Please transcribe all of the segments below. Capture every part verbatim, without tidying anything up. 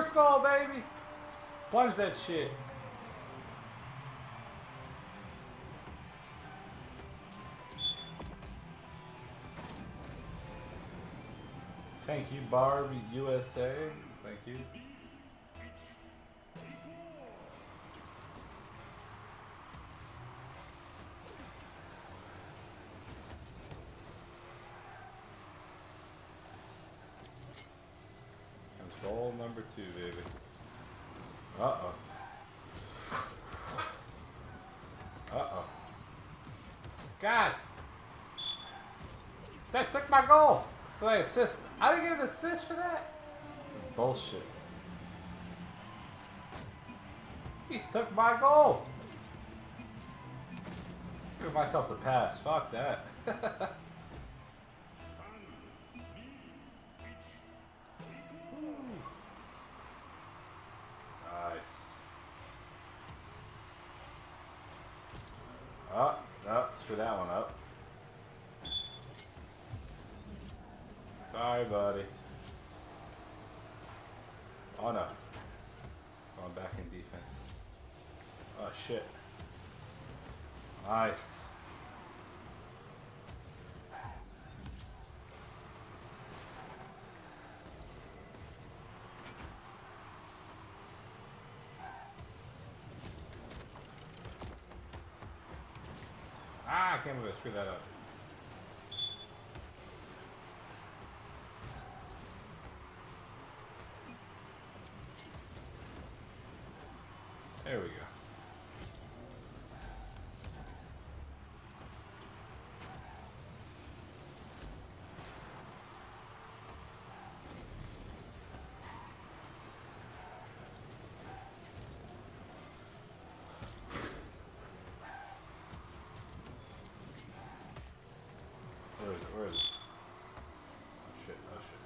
First goal, baby. Plunge that shit. Thank you, Barbie U S A. Thank you. That's goal number two, baby. Uh-oh. Uh-oh. God! That took my goal! So I assist. I didn't get an assist for that? Bullshit. He took my goal! Give myself the pass. Fuck that. Nice. Oh, no, screw that one up. Sorry, buddy. Oh no. Going back in defense. Oh shit. Nice. Ah, I can't believe I screwed that up. There we go. Where is it? Where is it? Oh shit, oh shit.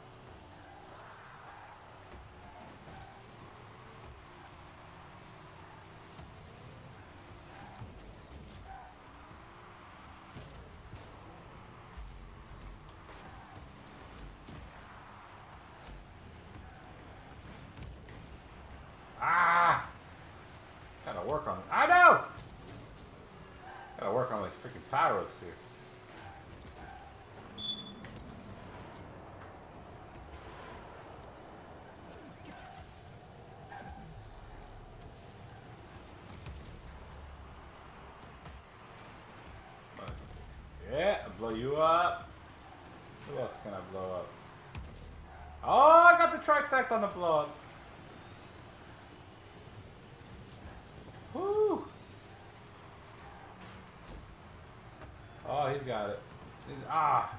Ah! Gotta work on it. I know! Gotta work on these freaking power-ups here. Yeah, I'll blow you up. Who else can I blow up? Oh, I got the trifecta on the blow up. Woo! Oh, he's got it. He's, ah!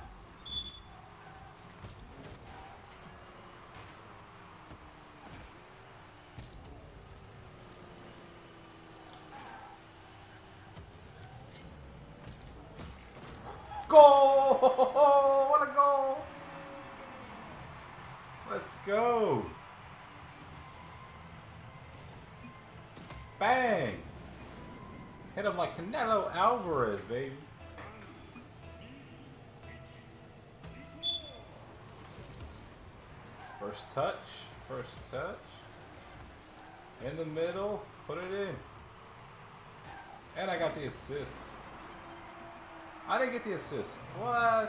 Goal! What a goal! Let's go! Bang! Hit him like Canelo Alvarez, baby. First touch, first touch. In the middle, put it in. And I got the assist. I didn't get the assist. What?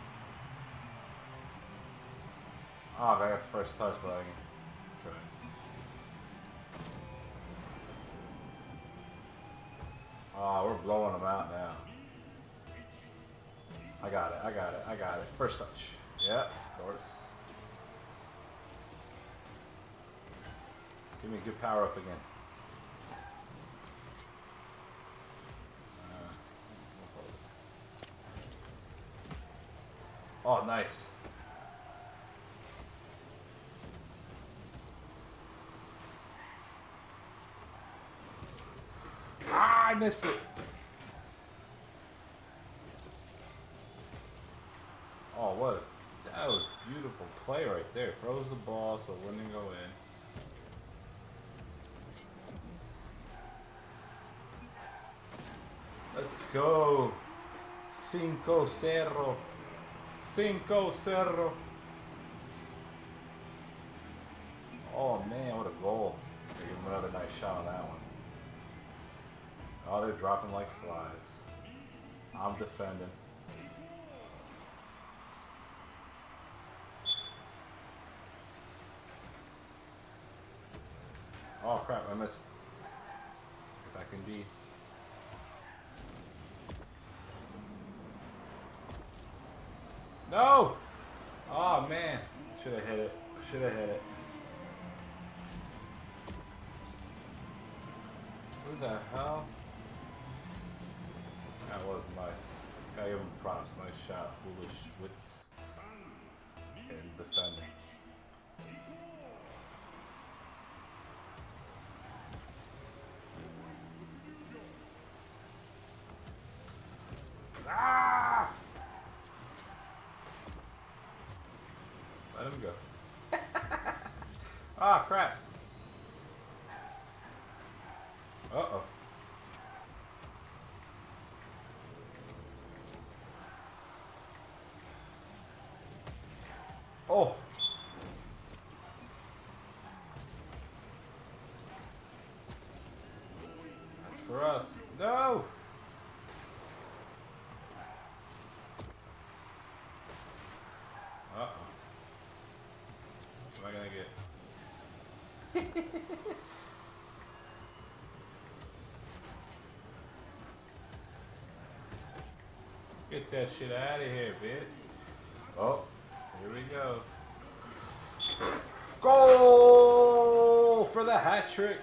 Oh, I got the first touch, but I can try. Oh, we're blowing them out now. I got it, I got it, I got it. First touch. Yeah, of course. Give me a good power up again. Uh, oh, nice. Ah, I missed it. Oh, what? A, that was beautiful play right there. Froze the ball so it wouldn't go in. Let's go. Cinco Cerro. Cinco Cerro. Oh another nice shot on that one. Oh, they're dropping like flies. I'm defending. Oh crap, I missed. Back in D. No! Oh man. Should have hit it. Should have hit it. Who the hell? That was nice. Gotta give him props. Nice shot. Foolish wits. And defending. Ah! Let him go. Ah, crap. Uh-oh. Oh. That's for us. No! Uh-oh. What am I gonna get? Get that shit out of here, bitch. Oh, here we go. Goal for the hat trick.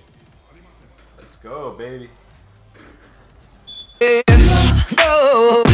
Let's go, baby. Oh.